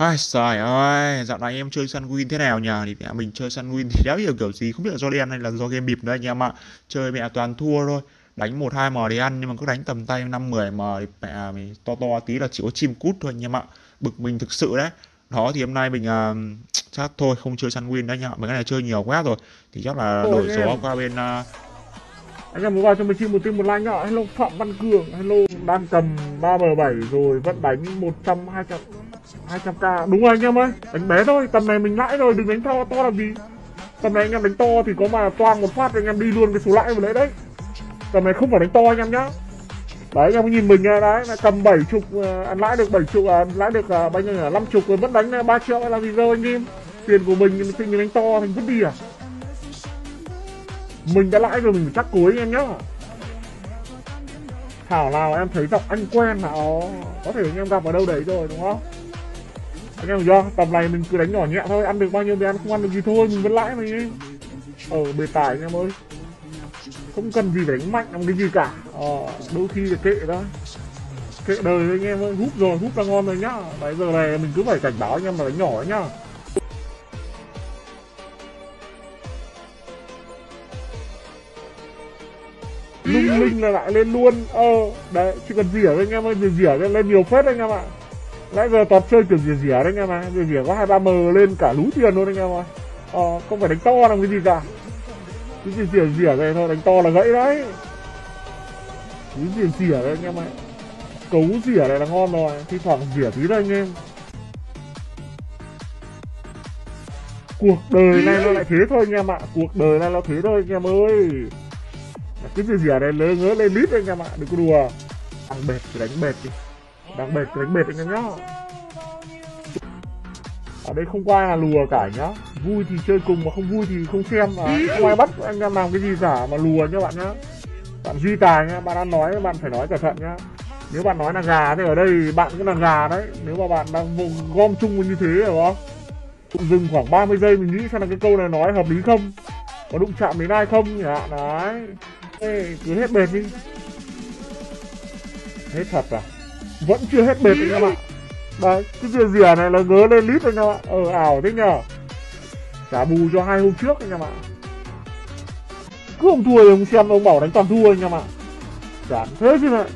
Ai trời ơi, dạo này em chơi Sunwin thế nào nhỉ? Thì mẹ mình chơi Sunwin thì đéo hiểu kiểu gì, không biết là do đen hay là do game bịp nữa anh em ạ. Chơi mẹ toàn thua thôi. Đánh 1-2 m thì ăn nhưng mà cứ đánh tầm tay 5-10 m thì mẹ mình to to tí là chỉ có chim cút thôi anh em ạ. Bực mình thực sự đấy. Đó thì hôm nay mình chắc thôi không chơi Sunwin nữa anh em ạ. Mấy cái này chơi nhiều quá rồi. Thì chắc là Rồi đổi anh gió em, qua bên anh em mới vào cho mình chim một tim một like nhá. Hello Phạm Văn Cường, hello, đang cầm 3M7 rồi vẫn đánh 100 200k. Đúng rồi anh em ơi, đánh bé thôi, tầm này mình lãi rồi, đừng đánh to to làm gì. Tầm này anh em đánh to thì có mà toang một phát anh em đi luôn cái số lãi vừa lấy đấy. Tầm này không phải đánh to anh em nhá. Đấy anh em nhìn mình nha, đấy là cầm 70, ăn lãi được 70, lãi được bao nhiêu nhỉ, 50 rồi vẫn đánh 3 triệu là gì đâu anh em. Tiền của mình đánh to thành vứt đi à? Mình đã lãi rồi mình phải chắc cuối em nhá. Thảo nào em thấy giọng anh quen nào, có thể anh em gặp ở đâu đấy rồi đúng không? Anh em hiểu chưa? Tầm này mình cứ đánh nhỏ nhẹ thôi, ăn được bao nhiêu thì ăn, không ăn được gì thôi, mình vẫn lãi mà anh em. Bề tài anh em ơi, không cần gì phải đánh mạnh làm cái gì cả. Đôi khi là kệ đó, kệ đời anh em ơi, húp là ngon rồi nhá. Đấy giờ này mình cứ phải cảnh báo anh em là đánh nhỏ đấy nhá. Lung linh là lại lên luôn. Đấy chỉ cần rỉa anh em ơi, rỉa lên nhiều phết anh em ạ. Nãy giờ toàn chơi kiểu rỉa đấy anh em ạ. Rỉa có 2-3M lên cả lú tiền luôn anh em ơi. Không phải đánh to làm cái gì cả, cứ rỉa này thôi, đánh to là gãy đấy. Cứ rỉa đấy anh em ạ. Cấu rỉa này là ngon rồi, thi thoảng rỉa tí thôi anh em. Cuộc đời này nó lại thế thôi anh em ạ. Cuộc đời này nó thế thôi anh em ơi. Cái rỉa này lỡ ngớ lên lít anh em ạ, đừng có đùa. Đang bệt thì đánh bệt đi, đang bệt thì đánh bệt anh em nhá. Ở đây không có ai là lùa cả nhá. Vui thì chơi cùng mà không vui thì không xem. Không ai bắt anh em làm cái gì cả mà lùa nhá bạn nhá. Bạn duy tài nhá, bạn ăn nói bạn phải nói cẩn thận nhá. Nếu bạn nói là gà thì ở đây bạn cũng là gà đấy. Nếu mà bạn đang gom chung như thế hiểu không? Dừng khoảng 30 giây mình nghĩ xem là cái câu này nói hợp lý không, có đụng chạm đến ai không nhỉ. Đấy, cứ hết bệt đi. Hết thật à? Vẫn chưa hết bệt anh em ạ. Đấy, cái rìa này là ngớ lên lít anh em ạ. Ảo thế nhờ. Trả bù cho 2 hôm trước anh em ạ. Cứ không thua thì ông xem ông bảo đánh toàn thua anh em ạ. Chán thế chứ này.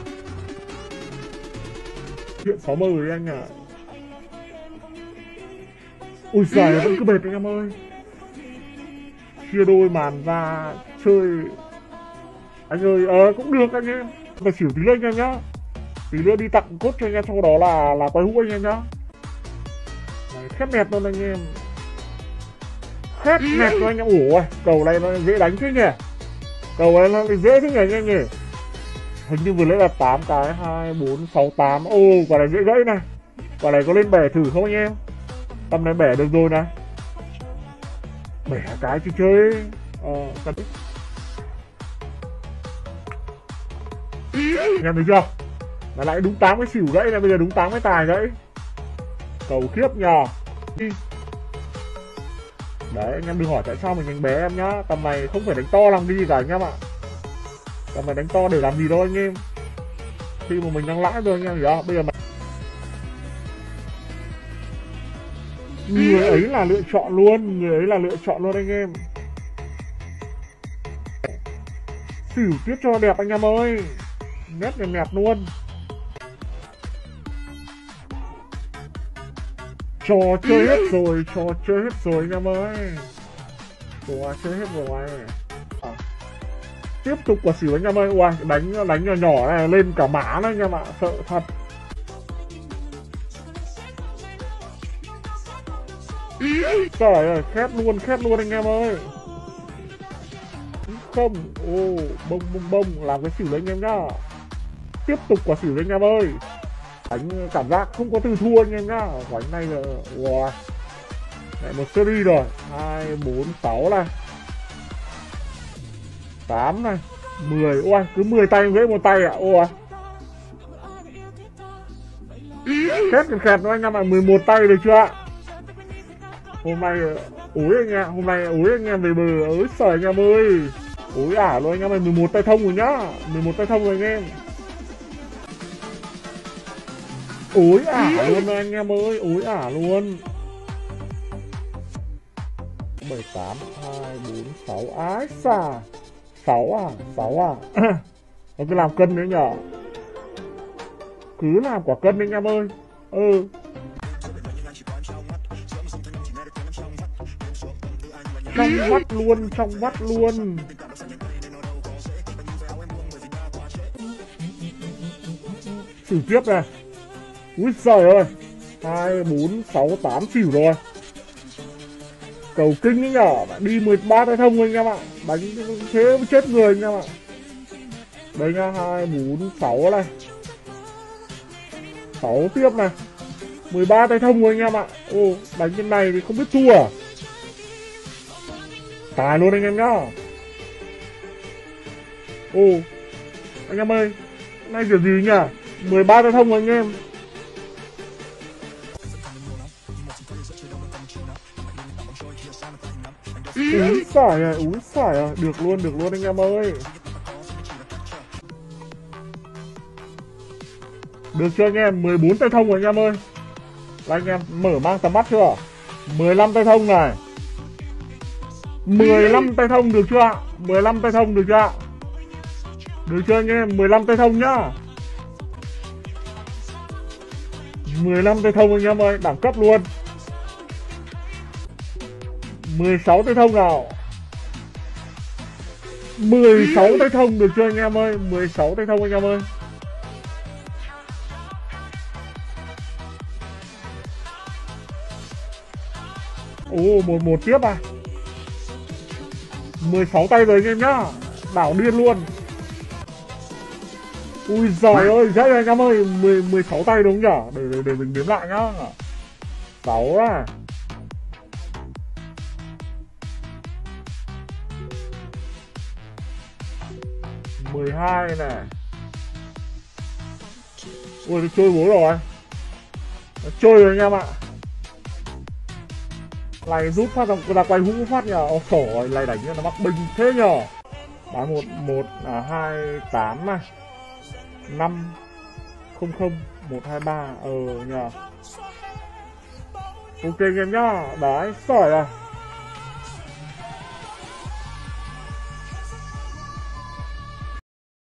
Hiện 6M đấy anh ạ. Ui giời, vẫn cứ bệt anh em ơi. Chia đôi màn ra chơi anh ơi. Cũng được anh em, phải xỉu tí anh em nhá. Tí nữa đi tặng cốt cho anh em, sau đó là quay hũ anh em nhá. Đấy, khép nẹt luôn anh em, khép nẹt luôn anh em. Ủa cầu này nó dễ đánh thế nhỉ, cầu này nó dễ thế nhỉ anh em nhỉ. Hình như vừa lấy là 8 cái, 2, 4, 6, 8. Quả này dễ gãy này. Quả này có lên bẻ thử không anh em? Tầm này bẻ được rồi này, bẻ cái chứ chơi. Anh em thấy chưa, là lại đúng 8 cái xỉu gãy này, bây giờ đúng 8 cái tài gãy. Cầu khiếp nhờ. Đấy anh em đừng hỏi tại sao mình đánh bé em nhá. Tầm này không phải đánh to làm gì cả anh em ạ. Tầm này đánh to để làm gì đâu anh em, khi mà mình đang lãi rồi anh em hiểu không. Bây giờ người ấy là lựa chọn luôn, người ấy là lựa chọn luôn anh em. Xỉu tiếp cho đẹp anh em ơi, nét đẹp luôn. Trò chơi hết rồi, trò chơi hết rồi anh em ơi. Trò chơi hết rồi. Tiếp tục quả xỉu anh em ơi. Ui, đánh nhỏ nhỏ này lên cả mã đấy anh em ạ, sợ thật. Trời ơi, khét luôn anh em ơi. Không, bông làm cái xỉu đấy anh em nhá. Tiếp tục quả xỉu đấy anh em ơi. Đánh cảm giác không có từ thua anh em nhá. Quả này là wow. Lại một series rồi. 2, 4, 6 này, 8 này, 10. Ui, cứ 10 tay với một tay ạ. Ui, khét nó anh em ạ. 11 tay được chưa ạ? Hôm nay ối anh em về bờ. Ối trời anh em ơi, ối ả luôn anh em ơi. 11 tay thông rồi nhá, 11 tay thông rồi anh em. Ối ả luôn rồi anh em ơi, ối ả luôn. 78 2 4 6 ái xà. 6 à. Nó cứ làm cân nữa nhở. Cứ làm quả cân anh em ơi. Ừ. Trong vắt luôn. Xỉu tiếp này. Úi giời ơi. 2 4 6 8 xỉu rồi. Cầu kinh ấy nhở. Đi 13 tay thông anh em ạ. Đánh thế mới chết người anh em ạ. Đây nha, 2 4 6 này. 6 tiếp này. 13 tay thông rồi anh em ạ. Ồ, đánh cái này thì không biết thua à. Tài luôn anh em nhá. Ồ, anh em ơi, cái này kiểu gì nhỉ? 13 tay thông rồi anh em. Úi xài à, được luôn anh em ơi. Được chưa anh em? 14 tay thông rồi anh em ơi. Là anh em mở mang tầm mắt chưa? 15 tay thông này. 15 tay thông được chưa ạ? 15 tay thông được chưa ạ? Được chưa anh em? 15 tay thông nhá. 15 tay thông anh em ơi, đẳng cấp luôn. 16 tay thông nào. 16 tay thông được chưa anh em ơi? 16 tay thông anh em ơi. Ồ, 11 tiếp à. 16 tay rồi anh em nhá. Đảo điên luôn. Ui giời ơi, dãy anh em ơi, 16 tay đúng nhỉ? Để mình đếm lại nhá. 6 à. 12 này. Ui, nó chơi bố rồi. Nó chơi rồi anh em ạ. Này rút phát là quay hũ phát nhờ. Ôi trời, này đánh nó mắc binh thế nhờ. Bán 2 8 này. 5 0 0 1 2 3 nhờ. Ok anh em nhá. Đấy, sỏi à.